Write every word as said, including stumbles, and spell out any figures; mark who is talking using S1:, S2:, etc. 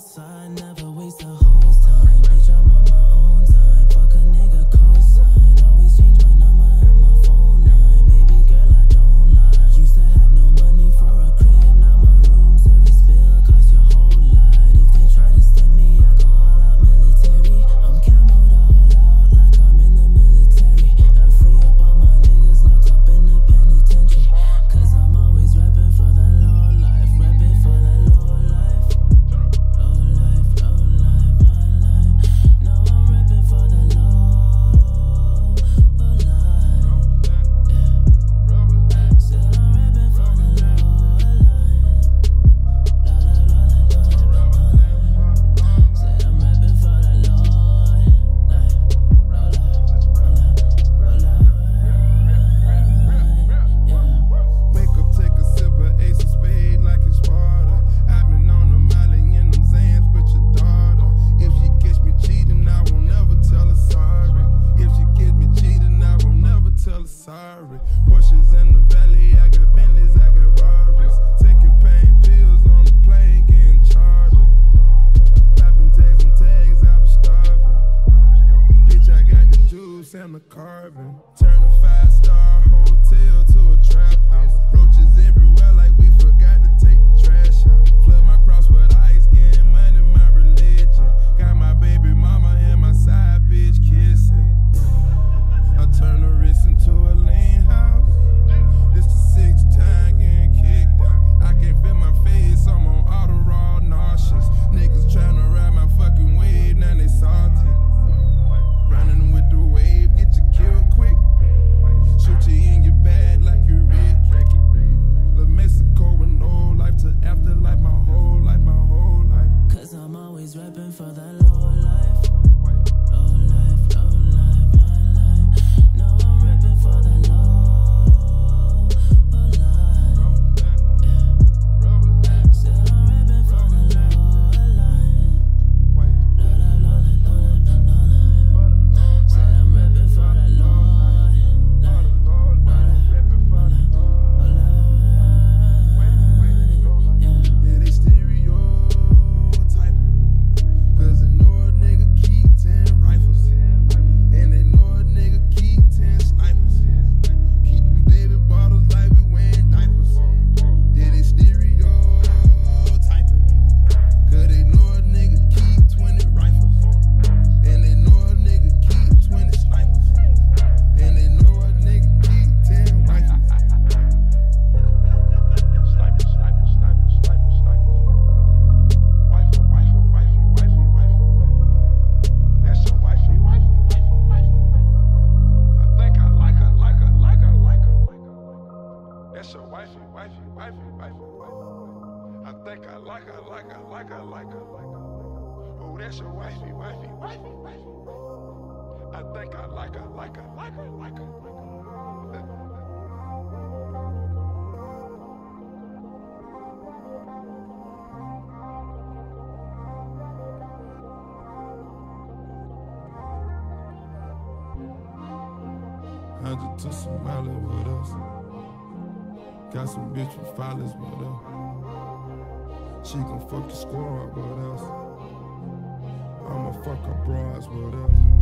S1: outside, never waste a whole time. Bitch, I'm on my own time. Fuck a nigga cosign. Always change my number and my phone line. Baby girl, I don't lie. Used to have no money for a crib, now my room service bill cost your whole lot. If they try to stem me, I go all out military. I'm camoed all out like I'm in the military. I'm free up all my niggas locked up in the penitentiary. Cause I'm always reppin' for the low life, reppin' for the low life. Low life, low life, low life. No, I'm reppin' for the low, low life. Yeah. Still I'm reppin' for the low life. La la la la la la. Say I'm reppin' for the low life, low life, low life, yeah.
S2: Wake up, take a sip of Ace of Spade like it's Sparta. I've been on the Molly in them Zans, but your daughter. If she catch me cheating, I won't never tell her sorry. If she catch me cheating, I won't never tell her sorry. Porsches in the valley, I got Bentleys, I got Rarries. Taking pain pills on the plane, getting chartered. Popping tags on tags, I was starving. Bitch, I got the juice and the carbon. Turn a five-star hotel to a trap house. Roaches everywhere like we forgot to take the trash out. Flood my cross with ice, getting money, my religion. Got my baby mama and my side bitch kissing. I turn the wrist into a lean house. This the sixth time getting kicked out. I can't feel my face, I'm on Adderall, nauseous. Niggas tryna ride my fucking wave, now they salty. Running with the wave, get you killed quick. Shoot you in your bag like you Rick. La Mexico with no life to afterlife, my whole life, my whole life.
S1: Cause I'm always reppin' for the low life. Low life, low life, low life. No, I'm reppin' for the low, low life. Yeah. Still I'm reppin' for the low life. Low, low, low, low, low, low life. Said I'm reppin' for the low life. Low life, low life, low life. Yeah.
S2: Yeah, they stereotyping. Cause they know a nigga keep ten rifles. And they know a nigga keep ten snipers. Keep them baby bottles like we wearing diapers. Yeah, they stereotyping. Cause they know a nigga keep twenty rifles. And they know a nigga keep twenty snipers. And they know a nigga keep ten rifles. Sniper, sniper, sniper, sniper, sniper. Wifey, wifey, wifey, wifey, wifey. That's your wifey, wifey, wifey, wifey. I think I like her, like her, like her, like her, like her. That's your wifey, wifey, wifey, wifey, wifey. I think I like her, like her, like her, like her, like her. Oh, that's your wifey, wifey, wifey, wifey. I think I like her, like her, like her, like her, like her. Hundred to Somali with us. Got some bitch with followers with us. She gon' fuck the squad with us. I'ma fuck her bras with us.